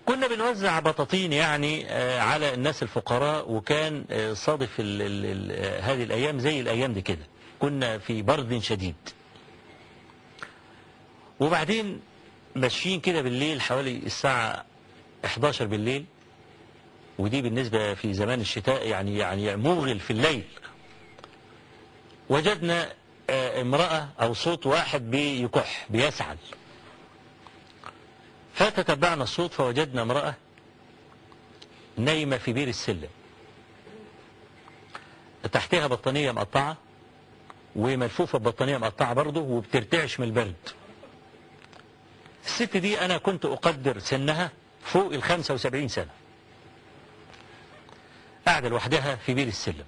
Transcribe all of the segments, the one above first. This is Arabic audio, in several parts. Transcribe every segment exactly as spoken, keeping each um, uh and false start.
كنا بنوزع بطاطين يعني على الناس الفقراء، وكان صادف ال ال ال هذه الأيام زي الأيام دي كده، كنا في برد شديد. وبعدين ماشيين كده بالليل حوالي الساعة إحداشر بالليل، ودي بالنسبة في زمان الشتاء يعني يعني موغل في الليل. وجدنا امرأة أو صوت واحد بيكح بيسعل، فتتبعنا الصوت فوجدنا امرأة نايمة في بير السلم، تحتها بطانية مقطعة وملفوفة ببطانية مقطعة برضه، وبترتعش من البرد. الست دي أنا كنت أقدر سنها فوق الخمسة وسبعين سنة، قاعدة لوحدها في بير السلم.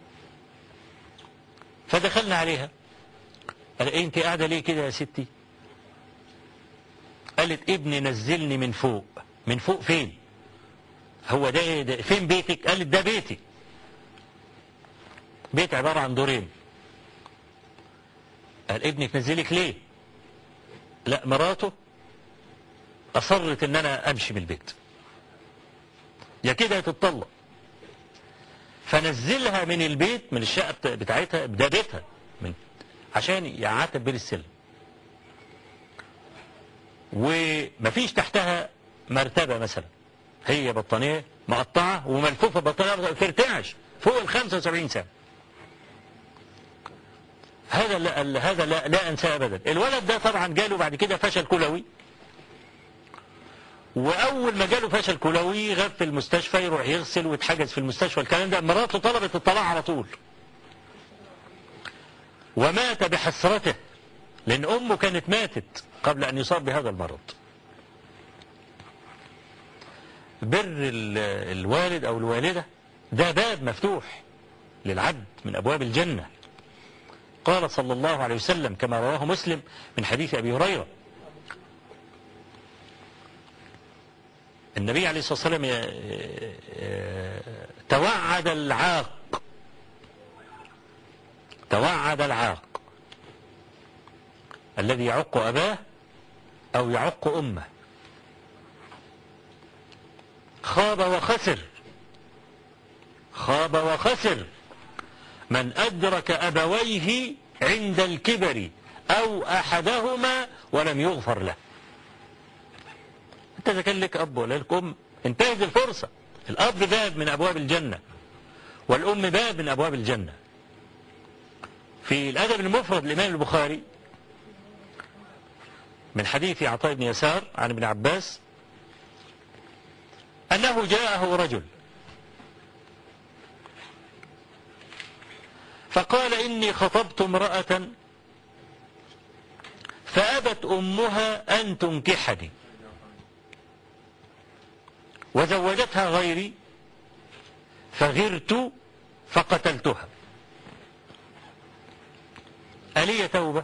فدخلنا عليها، قال إيه أنت قاعدة ليه كده يا ستي؟ قالت ابني نزلني من فوق. من فوق فين؟ هو ده, ده فين بيتك؟ قالت ده بيتي. بيت عبارة عن دورين. قال ابنك نزلك ليه؟ لا مراته أصرت ان انا امشي من البيت، يا كده هتتطلق. فنزلها من البيت، من الشقة بتاعتها، ده بيتها، من عشان يقعدها بير السلم، ومفيش تحتها مرتبة مثلا، هي بطانية مقطعة وملفوفة بطانية ترتعش فوق ال خمسة وسبعين سنة. هذا لا هذا لا, لا انساه ابدا. الولد ده طبعا جاله بعد كده فشل كلوي، واول ما جاله فشل كلوي غاب في المستشفى، يروح يغسل ويتحجز في المستشفى. الكلام ده مراته طلبت الطلاق على طول، ومات بحسرته لان امه كانت ماتت قبل ان يصاب بهذا المرض. بر الوالد او الوالدة ده باب مفتوح للعبد من ابواب الجنة. قال صلى الله عليه وسلم كما رواه مسلم من حديث ابي هريرة، النبي عليه الصلاة والسلام توعد العاق توعد العاق الذي يعق أباه أو يعق أمه، خاب وخسر خاب وخسر من أدرك أبويه عند الكبر أو أحدهما ولم يغفر له. انت اذا كان لك اب ولا لك ام انتهز الفرصة. الاب باب من ابواب الجنة، والام باب من ابواب الجنة. في الادب المفرد الامام البخاري من حديث عطاء بن يسار عن ابن عباس انه جاءه رجل فقال اني خطبت امرأة فابت امها ان تنكحني وزوجتها غيري فغرت فقتلتها، ألي توبة؟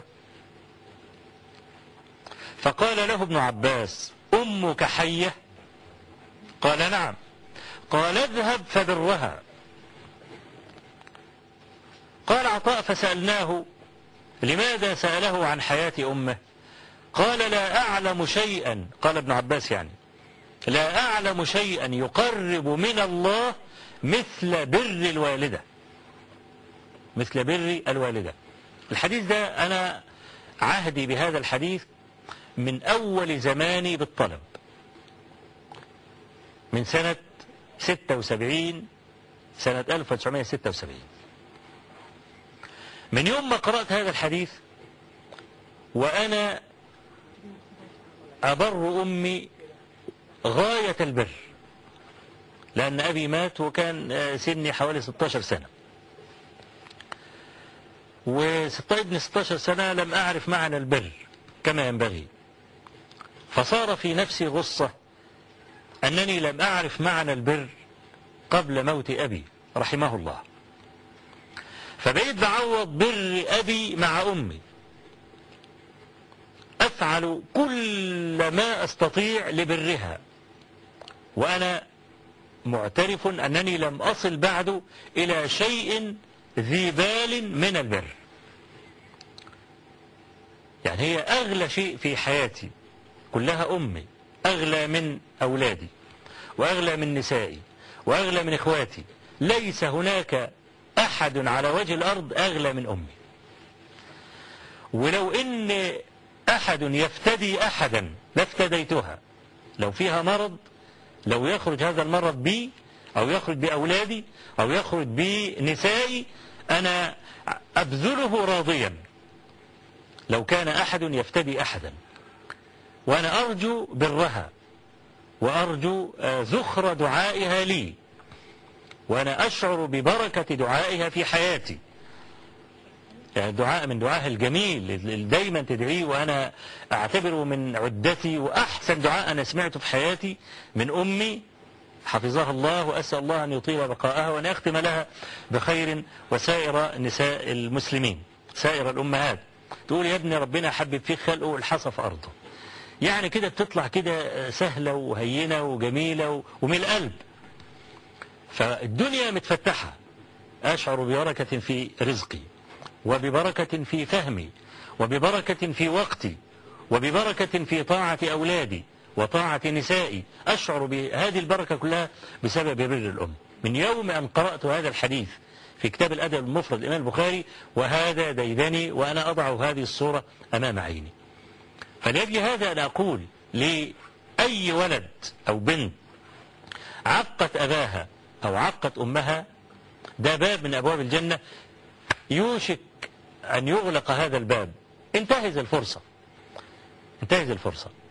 فقال له ابن عباس أمك حية؟ قال نعم. قال اذهب فبرها. قال عطاء فسألناه لماذا سأله عن حياة أمه؟ قال لا أعلم شيئا، قال ابن عباس يعني لا أعلم شيئا يقرب من الله مثل بر الوالدة مثل بر الوالدة. الحديث ده أنا عهدي بهذا الحديث من أول زماني بالطلب، من سنة ستة وسبعين، سنة ألف وتسعمائة وستة وسبعين. من يوم ما قرأت هذا الحديث وأنا أبر أمي غاية البر، لأن أبي مات وكان سني حوالي ستة عشر سنة، وابن ستة عشر سنة لم أعرف معنى البر كما ينبغي، فصار في نفسي غصة أنني لم أعرف معنى البر قبل موت أبي رحمه الله، فبقيت بعوض بر أبي مع أمي، أفعل كل ما أستطيع لبرها، وأنا معترف أنني لم أصل بعد إلى شيء ذي بال من البر. يعني هي أغلى شيء في حياتي كلها أمي، أغلى من أولادي وأغلى من نسائي وأغلى من إخواتي. ليس هناك أحد على وجه الأرض أغلى من أمي. ولو إن أحد يفتدي أحدا لافتديتها. لو فيها مرض، لو يخرج هذا المرض بي أو يخرج بأولادي أو يخرج بنسائي، أنا أبذله راضيا لو كان أحد يفتدي أحدا. وأنا أرجو برها وأرجو ذخر دعائها لي، وأنا أشعر ببركة دعائها في حياتي. يعني دعاء من دعائها الجميل اللي دايما تدعيه، وأنا أعتبره من عدتي وأحسن دعاء أنا سمعته في حياتي من أمي حفظها الله، وأسأل الله أن يطيل بقاءها وأن يختم لها بخير، وسائر نساء المسلمين سائر الأمهات. تقول يا ابني ربنا حبب فيك خلقه والحصى في أرضه. يعني كده بتطلع كده سهلة وهينة وجميلة ومن القلب. فالدنيا متفتحة، أشعر ببركة في رزقي، وببركة في فهمي، وببركة في وقتي، وببركة في طاعة أولادي وطاعة نسائي. أشعر بهذه البركة كلها بسبب بر الأم. من يوم أن قرأت هذا الحديث في كتاب الأدب المفرد الإمام البخاري وهذا ديدني وأنا أضع هذه الصورة أمام عيني. فلأجل هذا أنا أقول لأي ولد أو بنت عقت أباها أو عقت أمها، ده باب من أبواب الجنة يوشك أن يغلق هذا الباب. انتهز الفرصة، انتهز الفرصة.